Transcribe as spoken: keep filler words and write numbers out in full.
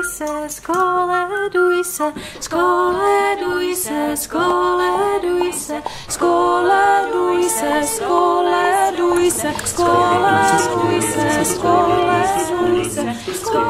se, skoleduj se, skoleduj se, skoleduj se, skoleduj se, skoleduj se, skoleduj se, skoleduj se, skoleduj se, skoleduj se.